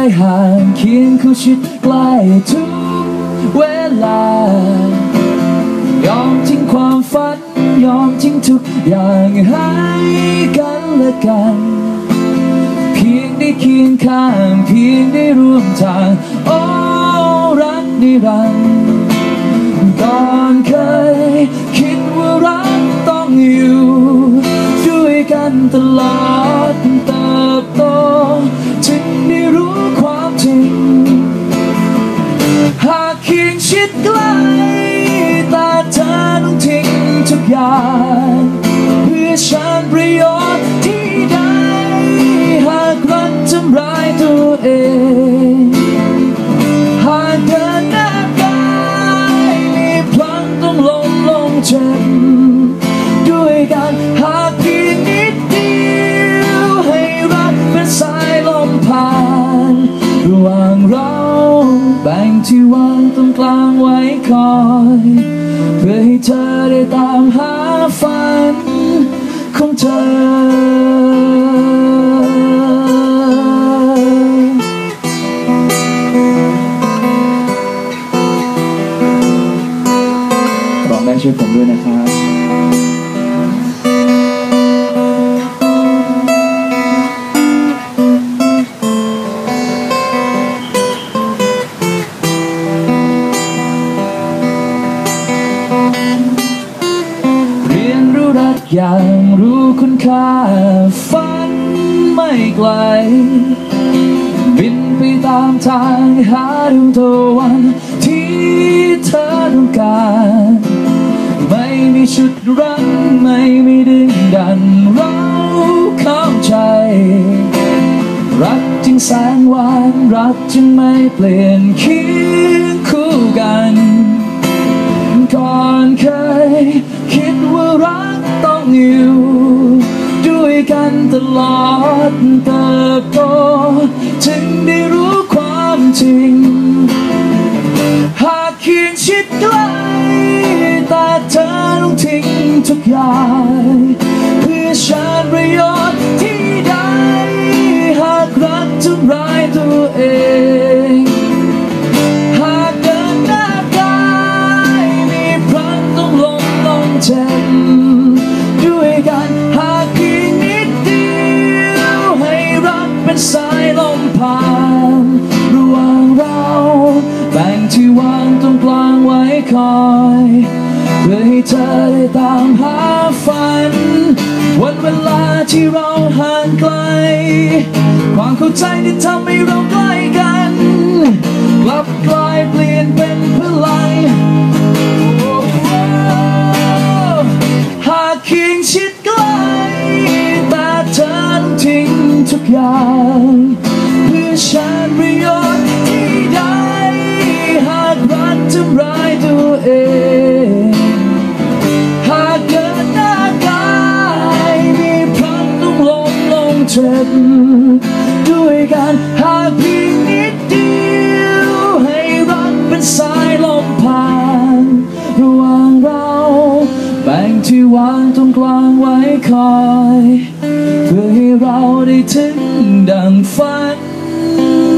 ห่างเคียงคู่ชิดใกล้ทุกเวลายอมทิ้งความฝันยอมทิ้งทุกอย่างให้กันและกันเพียงได้เคียงข้างเพียงได้ร่วมทางโอ้รักนิรันดร์ก่อนเคยคิดว่ารักต้องอยู่ด้วยกันตลอดเติบโตจึงได้รู้ความจริงหากเคียงชิดใกล้แต่เธอต้องทิ้งทุกอย่างเพื่อฉันประโยชน์ที่ได้หากรักทำร้ายตัวเองหากเดินหน้าไปมีพลังต้องลงเจ็บด้วยกันหากเพียงนิดเดียวให้รักเป็นสายลมผ่านระหว่างเราแบ่งที่วางตรงกลางไว้คอยเพื่อให้เธอได้ตามหาฝันของเธอร้องได้ช่วยผมด้วยนะครับอย่างรู้คุณค่าฝันไม่ไกลบินไปตามทางหาดวงตะวันที่เธอต้องการไม่มีชุดรั้งไม่มีดึงดันเราเข้าใจรักจึงแสงหวานรักจึงไม่เปลี่ยนเคียงคู่กันก่อนเคยคิดว่ารักต้องอยู่ด้วยกันตลอดเติบโตจึงได้รู้ความจริงหากเคียงชิดใกล้แต่เธอต้องทิ้งทุกอย่างเพื่อฉันประโยชน์ที่ได้หากรักทำร้ายตัวเองหากเดินหน้าไปมีพลังต้องลงเจ็บด้วยกันหากเพียงนิดเดียวให้รักเป็นสายลมผ่านระหว่างเราแบ่งที่วางตรงกลางไว้คอยเพื่อให้เธอได้ตามหาฝันวันเวลาที่เราห่างไกลความเข้าใจที่ทำให้เราใกล้กันกลับกลายเปลี่ยนเป็นพลังหากเคียงชิดใกล้แต่เธอต้องทิ้งทุกอย่างเพื่อฉันประโยชน์ที่ได้หากรักทำร้ายตัวเองหากเกิดหน้ากายมีพลังต้องลงเจ็บด้วยกันหากเพียงนิดเดียวให้รักเป็นสายลมผ่านระหว่างเราแบ่งที่วางตรงกลางไว้คอยเพื่อให้เราได้ถึงดังฝัน